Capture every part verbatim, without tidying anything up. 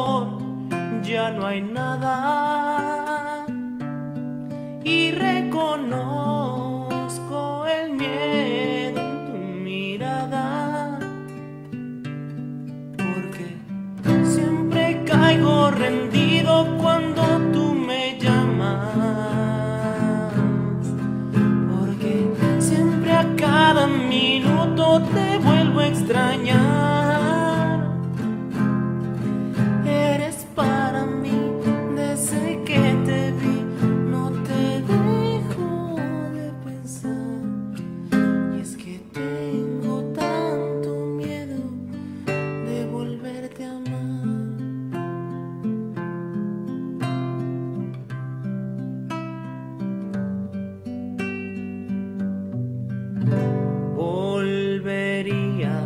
amor ya no hay nada, y reconozco el miedo en tu mirada, porque siempre caigo rendido cuando tú me llamas, porque siempre a cada minuto te vuelvo a extrañar. Eres para mí, desde que te vi no te dejo de pensar, y es que tengo tanto miedo de volverte a amar. Volvería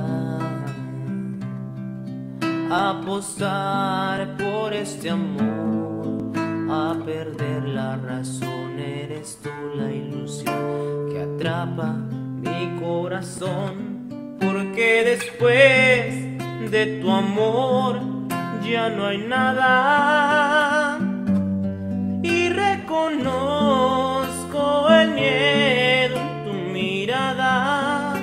a apostar por este amor, a perder la razón. Eres tú la ilusión que atrapa mi corazón, porque después de tu amor ya no hay nada, y reconozco el miedo en tu mirada,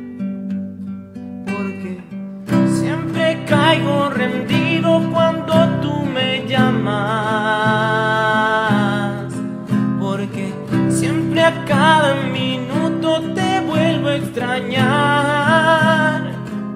porque siempre caigo rendido cuando tú me llamas, porque siempre a cada minuto te vuelvo a extrañar.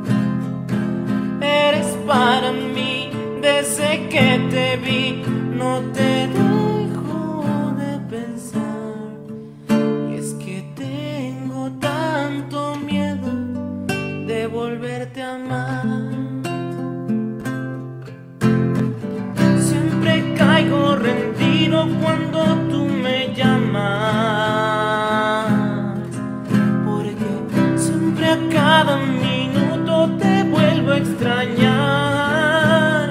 Eres para mí, desde que te vi no te dejo de pensar, y es que tengo tanto miedo de volverte a amar. Siempre caigo rendido cuando tú me llamas, porque siempre a cada minuto te vuelvo a extrañar.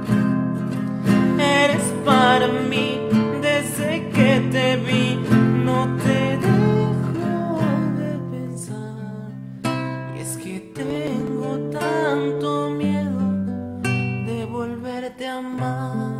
Eres para mí, desde que te vi no te dejo de pensar, y es que tengo tanto miedo de volverte a amar.